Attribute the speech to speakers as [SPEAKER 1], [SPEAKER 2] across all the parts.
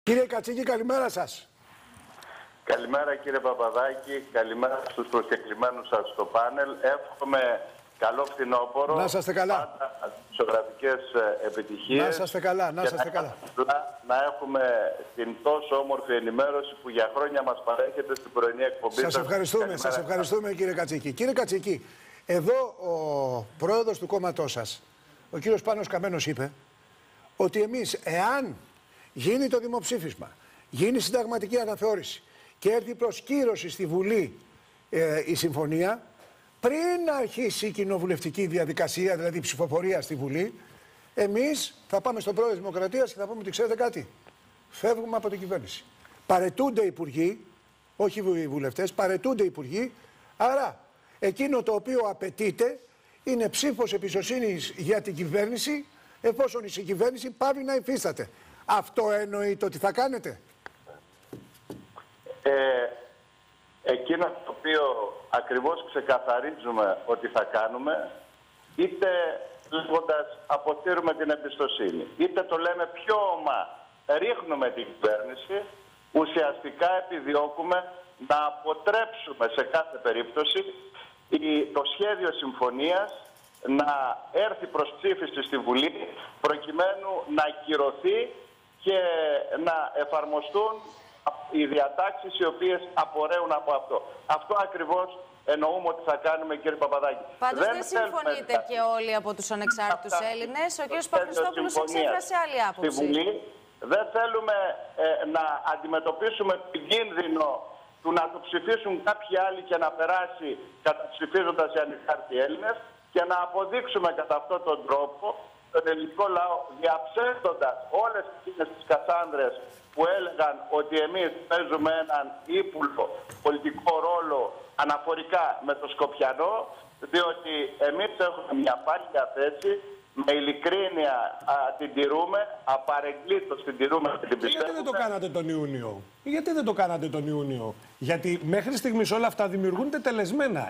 [SPEAKER 1] Κύριε Κατσίκη, καλημέρα σας.
[SPEAKER 2] Καλημέρα κύριε Παπαδάκη, καλημέρα στους προσκεκλημένους σας στο πάνελ. Εύχομαι καλό φθινόπωρο.
[SPEAKER 1] Να είσαστε καλά.
[SPEAKER 2] Ζωγραφικές επιτυχίες.
[SPEAKER 1] Να είσαστε καλά, να είσαστε καλά.
[SPEAKER 2] Να έχουμε την τόσο όμορφη ενημέρωση που για χρόνια μας παρέχετε στην πρωινή εκπομπή σας.
[SPEAKER 1] Σας ευχαριστούμε κύριε Κατσίκη. Κύριε Κατσίκη, εδώ ο πρόεδρος του κόμματός σας, ο κύριος Πάνος Καμένος, είπε ότι εμείς, εάν γίνει το δημοψήφισμα, γίνει συνταγματική αναθεώρηση και έρθει προς κύρωση στη Βουλή η συμφωνία, πριν αρχίσει η κοινοβουλευτική διαδικασία, δηλαδή η ψηφοφορία στη Βουλή, εμείς θα πάμε στον πρόεδρο της Δημοκρατίας και θα πούμε ότι ξέρετε κάτι, φεύγουμε από την κυβέρνηση. Παρετούνται οι υπουργοί, όχι οι βουλευτές, παρετούνται οι υπουργοί, άρα εκείνο το οποίο απαιτείται είναι ψήφος εμπιστοσύνης για την κυβέρνηση, εφόσον η συγκυβέρνηση πάβει να υφίσταται. Αυτό εννοείται ότι θα κάνετε?
[SPEAKER 2] Εκείνο το οποίο ακριβώς ξεκαθαρίζουμε ότι θα κάνουμε, είτε λέγοντας αποσύρουμε την εμπιστοσύνη, είτε το λέμε πιο ομά, ρίχνουμε την κυβέρνηση, ουσιαστικά επιδιώκουμε να αποτρέψουμε σε κάθε περίπτωση το σχέδιο συμφωνίας να έρθει προς ψήφιση στη Βουλή, προκειμένου να ακυρωθεί και να εφαρμοστούν οι διατάξεις οι οποίες απορρέουν από αυτό. Αυτό ακριβώς εννοούμε ότι θα κάνουμε, κύριε Παπαδάκη.
[SPEAKER 3] Πάντως δεν συμφωνείτε και όλοι από τους ανεξάρτητους Έλληνες. Ο κ. Παπαχριστόπουλος εξέφρασε άλλη άποψη.
[SPEAKER 2] Στη Βουλή δεν θέλουμε να αντιμετωπίσουμε τον κίνδυνο του να το ψηφίσουν κάποιοι άλλοι και να περάσει καταψηφίζοντας οι ανεξάρτητοι Έλληνες και να αποδείξουμε κατά αυτόν τον τρόπο τον ελληνικό λαό, διαψεύδοντας όλες εκείνες τις Κασάνδρες που έλεγαν ότι εμείς παίζουμε έναν ύπουλο πολιτικό ρόλο αναφορικά με το Σκοπιανό, διότι εμείς έχουμε μια πάλια θέση, με ειλικρίνεια την τηρούμε, απαρεγκλήτως την τηρούμε και την πιστεύουμε.
[SPEAKER 4] Γιατί δεν το κάνατε τον Ιούνιο? Γιατί δεν το κάνατε τον Ιούνιο? Γιατί μέχρι στιγμής όλα αυτά δημιουργούν τετελεσμένα.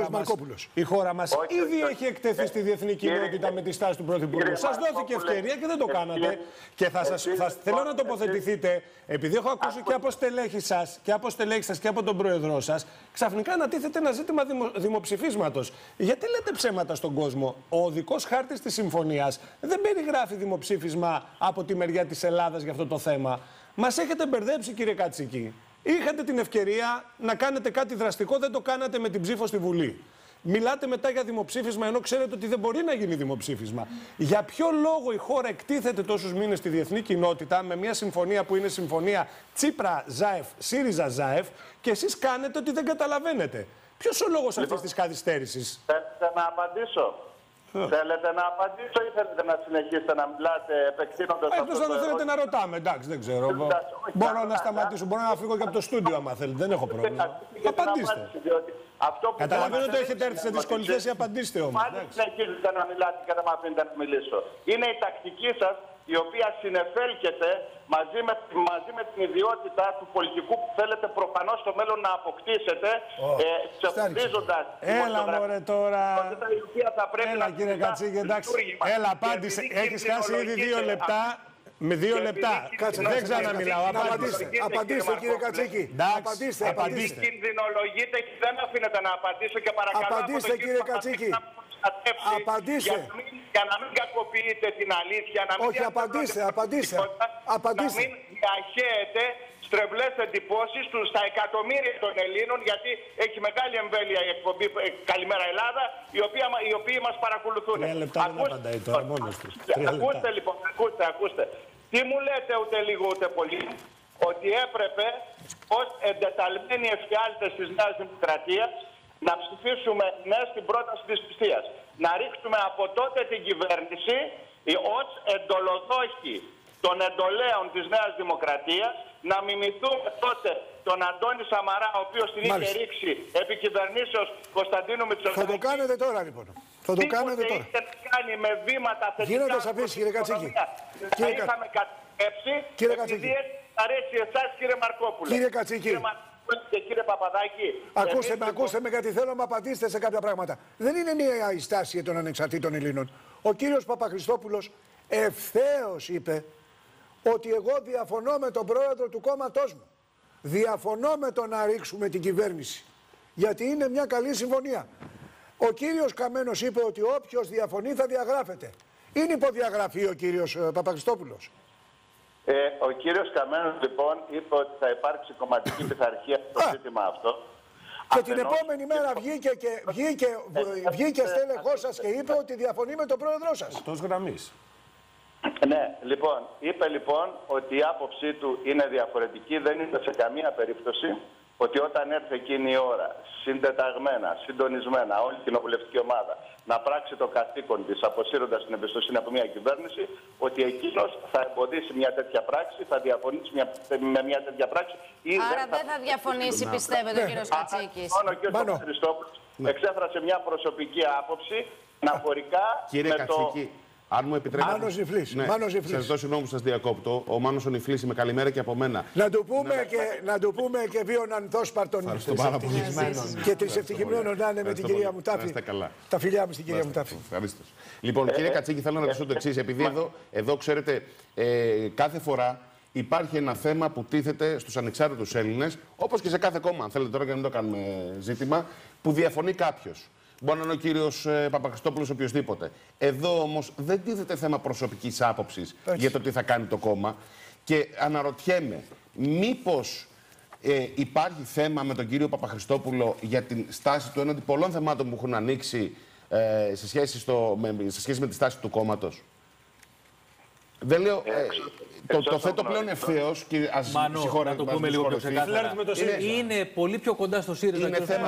[SPEAKER 4] Η χώρα μας ήδη έχει εκτεθεί στη διεθνή κοινότητα με τη στάση του Πρωθυπουργού. Σας δόθηκε ευκαιρία και δεν το κάνατε. Και θέλω να τοποθετηθείτε, επειδή έχω ακούσει και από στελέχη σας και από τον Πρόεδρό σας, ξαφνικά ανατίθεται ένα ζήτημα δημοψηφίσματος. Γιατί λέτε ψέματα στον κόσμο? Ο οδικός χάρτης της συμφωνίας δεν περιγράφει δημοψήφισμα από τη μεριά της Ελλάδας για αυτό το θέμα. Μας έχετε μπερδέψει, κύριε Κατσίκη. Είχατε την ευκαιρία να κάνετε κάτι δραστικό, δεν το κάνατε με την ψήφο στη Βουλή. Μιλάτε μετά για δημοψήφισμα, ενώ ξέρετε ότι δεν μπορεί να γίνει δημοψήφισμα. Για ποιο λόγο η χώρα εκτίθεται τόσους μήνες στη διεθνή κοινότητα με μια συμφωνία που είναι συμφωνία Τσίπρα-Ζάεφ, ΣΥΡΙΖΑ-Ζάεφ, και εσείς κάνετε ότι δεν καταλαβαίνετε? Ποιος ο λόγος αυτής της καθυστέρησης?
[SPEAKER 2] Θέλετε να απαντήσω? Θέλετε να απαντήσω ή θέλετε να συνεχίσετε να μιλάτε επεκτείνοντας αυτό?
[SPEAKER 4] Εκτός αν θέλετε να ρωτάμε, εντάξει, δεν ξέρω. Μπορώ να σταματήσω, μπορώ να φύγω και από το στούντιο άμα θέλετε, δεν έχω πρόβλημα. Απαντήστε. Καταλαβαίνω ότι έχετε έρθει σε δυσκολή θέση, απαντήστε όμως.
[SPEAKER 2] Αν συνεχίζετε να μιλάτε και να με αφήνετε να μιλήσω. Είναι η τακτική σας η οποία συνεφέλκεται μαζί με την ιδιότητα του πολιτικού που θέλετε προφανώς στο μέλλον να αποκτήσετε, ξεφτίζοντας
[SPEAKER 4] Έλα μωρέ τώρα. Έλα κύριε Κατσίκη, εντάξει. Έλα, απάντησε. Έχεις χάσει ήδη 2 λεπτά. Με 2 λεπτά.
[SPEAKER 1] Κάτσε, δεν ξαναμιλάω. Απαντήστε κύριε Κατσίκη.
[SPEAKER 2] Απαντήστε. Κινδυνολογείτε και δεν αφήνετε να απαντήσω και παρακαλώ.
[SPEAKER 1] Απαντήστε κύριε Κατσίκη. Απαντήστε.
[SPEAKER 2] Για να μην κακοποιείτε την αλήθεια, να μην να μην διαχέεται στρεβλές εντυπώσεις στα εκατομμύρια των Ελλήνων, γιατί έχει μεγάλη εμβέλεια η εκπομπή Καλημέρα Ελλάδα, οι οποίοι μας παρακολουθούν.
[SPEAKER 4] 3 λεπτά δεν απαντάει τώρα μόνος του.
[SPEAKER 2] Ακούστε λοιπόν, ακούστε. Τι μου λέτε ούτε λίγο ούτε πολύ? Ότι έπρεπε ως εντεταλμένοι εφιάλτες της Νέας Δημοκρατίας να ψηφίσουμε ναι στην πρόταση της πιστείας. Να ρίξουμε από τότε την κυβέρνηση ως εντολοδόχοι των εντολέων της Νέας Δημοκρατίας, να μιμηθούμε τότε τον Αντώνη Σαμαρά, ο οποίος την είχε ρίξει επί κυβερνήσεως Κωνσταντίνου Μητσοτάκη.
[SPEAKER 1] Θα το κάνετε τώρα λοιπόν. Θα το κάνετε τώρα.
[SPEAKER 2] Είχε να κάνει με βήματα θετικά.
[SPEAKER 1] Γίνονται σαφείς κύριε Κατσίκη.
[SPEAKER 2] Θα είχαμε κατέψει επειδή αρέσει εσάς κύριε Μαρκόπουλο.
[SPEAKER 1] Κύριε Κατσίκη.
[SPEAKER 2] Και κύριε Παπαδάκη,
[SPEAKER 1] ακούστε με γιατί θέλω να απαντήσετε σε κάποια πράγματα. Δεν είναι νέα η στάση των ανεξαρτήτων Ελλήνων. Ο κύριος Παπαχριστόπουλος ευθέως είπε ότι εγώ διαφωνώ με τον πρόεδρο του κόμματός μου. Διαφωνώ με το να ρίξουμε την κυβέρνηση. Γιατί είναι μια καλή συμφωνία. Ο κύριος Καμένος είπε ότι όποιος διαφωνεί θα διαγράφεται. Είναι υποδιαγραφή ο κύριος Παπαχριστόπουλος.
[SPEAKER 2] Ο κύριος Καμένος λοιπόν είπε ότι θα υπάρξει κομματική πειθαρχία στο ζήτημα αυτό.
[SPEAKER 1] Και την επόμενη μέρα βγήκε στέλεχός σας και είπε ότι διαφωνεί με τον πρόεδρό σας.
[SPEAKER 4] Εκτός γραμμής.
[SPEAKER 2] Ναι, λοιπόν, είπε λοιπόν ότι η άποψή του είναι διαφορετική, δεν είναι σε καμία περίπτωση ότι όταν έρθει εκείνη η ώρα, συντεταγμένα, συντονισμένα, όλη την κοινοβουλευτική ομάδα, να πράξει το καθήκον της αποσύροντας την εμπιστοσύνη από μια κυβέρνηση, ότι εκείνος θα εμποδίσει μια τέτοια πράξη, θα διαφωνήσει με μια τέτοια πράξη.
[SPEAKER 3] Άρα δεν θα διαφωνήσει, πιστεύετε, ο κύριος Κατσίκης.
[SPEAKER 2] Ο κύριος Παπαχριστόπουλος εξέφρασε μια προσωπική άποψη αναφορικά με το...
[SPEAKER 5] Αν μου επιτρέπετε.
[SPEAKER 1] Μάνος Νιφλής.
[SPEAKER 5] Ναι, σας δώσω συγγνώμη που σας διακόπτω. Ο Μάνος ο Νιφλής, με καλημέρα και από μένα.
[SPEAKER 1] Να του πούμε και βίων ανθόσπαρτων και τρισευτυχημένων να είναι με την κυρία Μουτάφη. Τα φιλιά μου στην κυρία Μουτάφη.
[SPEAKER 5] Λοιπόν, κύριε Κατσίκη, θέλω να ρωτήσω το εξής. Επειδή εδώ ξέρετε, κάθε φορά υπάρχει ένα θέμα που τίθεται στους ανεξάρτητους Έλληνες, όπως και σε κάθε κόμμα, αν θέλετε τώρα και να μην το κάνουμε ζήτημα, που διαφωνεί κάποιος. Μπορεί να είναι ο κύριος Παπαχριστόπουλος οποιοδήποτε. Εδώ όμως δεν τίθεται θέμα προσωπικής άποψης για το τι θα κάνει το κόμμα. Και αναρωτιέμαι, μήπως υπάρχει θέμα με τον κύριο Παπαχριστόπουλο για την στάση του έναντι πολλών θεμάτων που έχουν ανοίξει σε σχέση με τη στάση του κόμματος. Δεν λέω. Το θέτω πλέον ευθέως και ας συγχωρείτε.
[SPEAKER 6] Να το πούμε λίγο πιο ξεκάθαρα. Είναι πολύ πιο κοντά στο ΣΥΡΙΖΑ.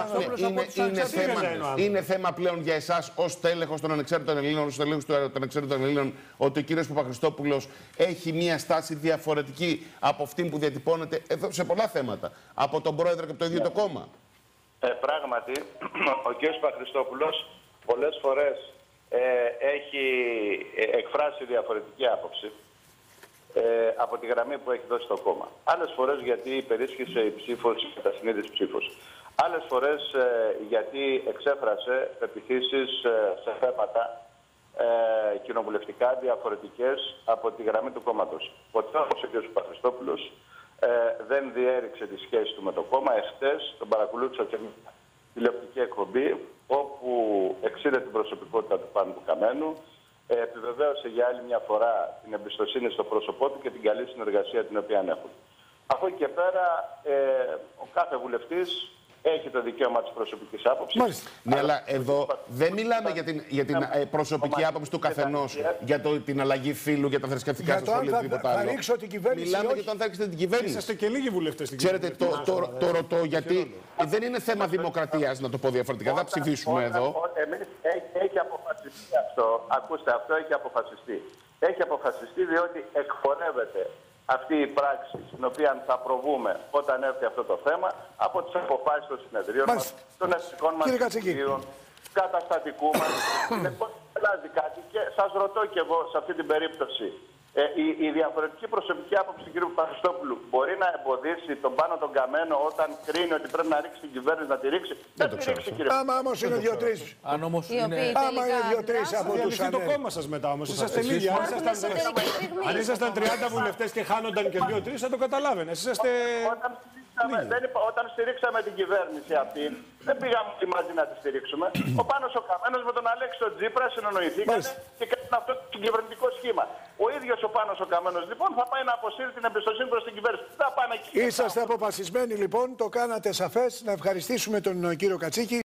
[SPEAKER 5] Είναι θέμα πλέον για εσάς ως τέλεχος των ανεξάρτητων Ελλήνων, ως τέλεχος των ανεξάρτητων Ελλήνων, ότι ο κύριος Παπαχριστόπουλος έχει μία στάση διαφορετική από αυτή που διατυπώνεται εδώ σε πολλά θέματα. Από τον πρόεδρο και από το ίδιο το κόμμα.
[SPEAKER 2] Πράγματι, ο κύριος Παπαχριστόπουλος πολλές φορές έχει εκφράσει διαφορετική άποψη από τη γραμμή που έχει δώσει το κόμμα. Άλλες φορές γιατί υπερίσχυσε η ψήφος, η κατασυνείδηση ψήφος. Άλλες φορές γιατί εξέφρασε πεποιθήσεις σε θέματα κοινοβουλευτικά διαφορετικές από τη γραμμή του κόμματος. Ποτέ όμως ο κ. Παπαχριστόπουλος δεν διέριξε τη σχέση του με το κόμμα. Εχθές τον παρακολούθησα σε μια τηλεοπτική εκπομπή όπου εξήρε την προσωπικότητα του Πάνου του Καμένου, επιβεβαίωσε για άλλη μια φορά την εμπιστοσύνη στο πρόσωπό του και την καλή συνεργασία την οποία έχουν. Από εκεί και πέρα, ο κάθε βουλευτής έχει το δικαίωμα της προσωπικής άποψης.
[SPEAKER 5] Ναι, αλλά εδώ δεν μιλάμε για την προσωπική άποψη του καθενός, για την αλλαγή φύλου, για τα θρησκευτικά του σχολεία ή οτιδήποτε άλλο. Μιλάμε για το αν θα ρίξετε την κυβέρνηση.
[SPEAKER 4] Είσαστε και λίγοι βουλευτές στην κυβέρνηση.
[SPEAKER 5] Ξέρετε, το ρωτώ γιατί δεν είναι θέμα δημοκρατίας, να το πω διαφορετικά. Δεν θα ψηφίσουμε εδώ.
[SPEAKER 2] Έχει αποφασιστεί αυτό. Ακούστε, αυτό έχει αποφασιστεί. Έχει αποφασιστεί διότι εκπορεύεται αυτή η πράξη στην οποία θα προβούμε όταν έρθει αυτό το θέμα από τις αποφάσεις των συνεδρίων μας, των εθνικών μας κοινοβουλίων, καταστατικού μας. Λοιπόν, αλλάζει κάτι και σας ρωτώ και εγώ σε αυτή την περίπτωση. Η διαφορετική προσωπική άποψη του κ. Παπαχριστόπουλου μπορεί να εμποδίσει τον Πάνο τον Καμένο όταν κρίνει ότι πρέπει να ρίξει την κυβέρνηση να τη ρίξει? Δεν τη ρίξει, κύριε.
[SPEAKER 1] Άμα όμως είναι δύο-τρεις. Άμα είναι δύο-τρεις από τους
[SPEAKER 4] ανέλους. το κόμμα σας μετά όμως. Είσαστε λίγοι. Αν ήσασταν 30 βουλευτές και χάνονταν και 2-3 θα το καταλάβαινε.
[SPEAKER 2] Όταν στηρίξαμε την κυβέρνηση αυτή, δεν πήγαμε μαζί να τη στηρίξουμε. Ο Πάνος ο Καμένος με τον Αλέξη τον Τζίπρα συνονοηθήκανε και κάνουν αυτό το κυβερνητικό σχήμα. Ο ίδιος ο Πάνος ο Καμένος λοιπόν θα πάει να αποσύρει την εμπιστοσύνη προς την κυβέρνηση. Θα πάνε εκεί.
[SPEAKER 1] Είσαστε αποφασισμένοι λοιπόν, το κάνατε σαφές. Να ευχαριστήσουμε τον κύριο Κατσίκη.